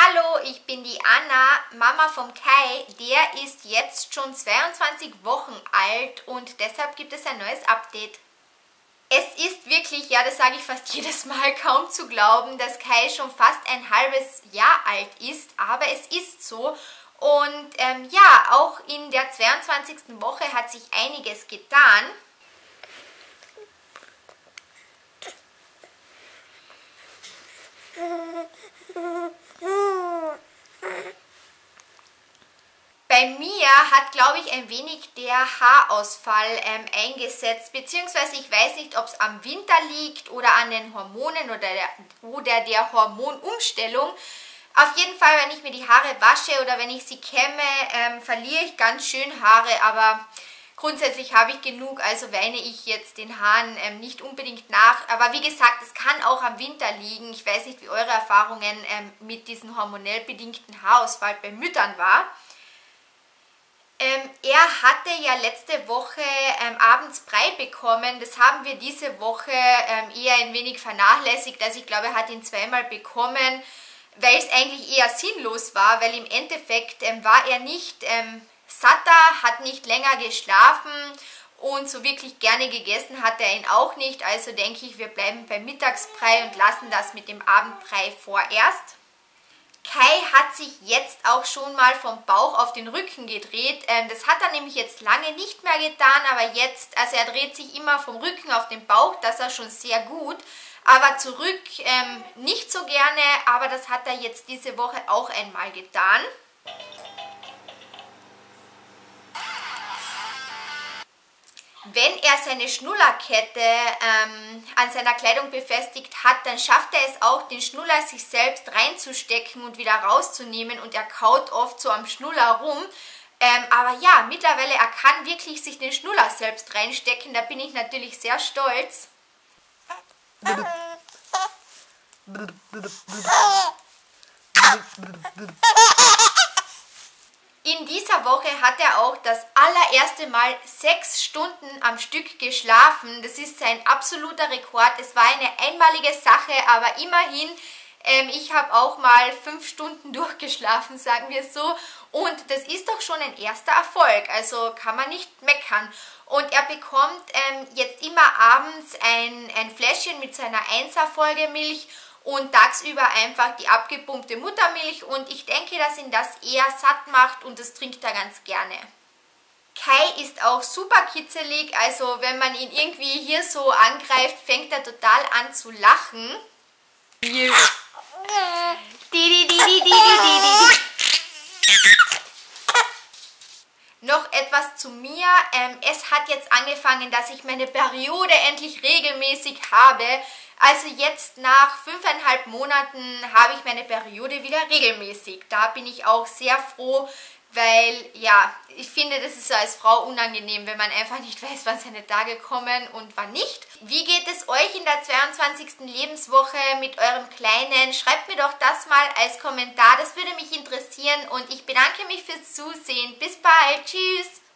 Hallo, ich bin die Anna, Mama vom Kai. Der ist jetzt schon 22 Wochen alt und deshalb gibt es ein neues Update. Es ist wirklich, ja, das sage ich fast jedes Mal, kaum zu glauben, dass Kai schon fast ein halbes Jahr alt ist, aber es ist so. Und ja, auch in der 22. Woche hat sich einiges getan. Bei mir hat, glaube ich, ein wenig der Haarausfall eingesetzt, beziehungsweise ich weiß nicht, ob es am Winter liegt oder an den Hormonen oder der Hormonumstellung. Auf jeden Fall, wenn ich mir die Haare wasche oder wenn ich sie kämme, verliere ich ganz schön Haare, aber grundsätzlich habe ich genug, also weine ich jetzt den Haaren nicht unbedingt nach. Aber wie gesagt, es kann auch am Winter liegen. Ich weiß nicht, wie eure Erfahrungen mit diesem hormonell bedingten Haarausfall bei Müttern war. Er hatte ja letzte Woche abends Brei bekommen. Das haben wir diese Woche eher ein wenig vernachlässigt. Also ich glaube, er hat ihn zweimal bekommen, weil es eigentlich eher sinnlos war, weil im Endeffekt war er nicht satter, hat nicht länger geschlafen und so wirklich gerne gegessen hat er ihn auch nicht. Also denke ich, wir bleiben beim Mittagsbrei und lassen das mit dem Abendbrei vorerst. Kai hat sich jetzt auch schon mal vom Bauch auf den Rücken gedreht. Das hat er nämlich jetzt lange nicht mehr getan, aber jetzt, also er dreht sich immer vom Rücken auf den Bauch, das ist schon sehr gut. Aber zurück nicht so gerne, aber das hat er jetzt diese Woche auch einmal getan. Wenn er seine Schnullerkette an seiner Kleidung befestigt hat, dann schafft er es auch, den Schnuller sich selbst reinzustecken und wieder rauszunehmen und er kaut oft so am Schnuller rum. Aber ja, mittlerweile, er kann wirklich sich den Schnuller selbst reinstecken, da bin ich natürlich sehr stolz. In dieser Woche hat er auch das allererste Mal 6 Stunden am Stück geschlafen. Das ist sein absoluter Rekord. Es war eine einmalige Sache, aber immerhin, ich habe auch mal 5 Stunden durchgeschlafen, sagen wir so. Und das ist doch schon ein erster Erfolg, also kann man nicht meckern. Und er bekommt jetzt immer abends ein Fläschchen mit seiner 1er Folgemilch und tagsüber einfach die abgepumpte Muttermilch und ich denke, dass ihn das eher satt macht und das trinkt er ganz gerne. Kai ist auch super kitzelig, also wenn man ihn irgendwie hier so angreift, fängt er total an zu lachen. Noch etwas zu mir. Es hat jetzt angefangen, dass ich meine Periode endlich regelmäßig habe. Also jetzt nach 5,5 Monaten habe ich meine Periode wieder regelmäßig. Da bin ich auch sehr froh, weil ja, ich finde, das ist so als Frau unangenehm, wenn man einfach nicht weiß, wann seine Tage kommen und wann nicht. Wie geht es euch in der 22. Lebenswoche mit eurem Kleinen? Schreibt mir doch das mal als Kommentar, das würde mich interessieren und ich bedanke mich fürs Zusehen. Bis bald, tschüss!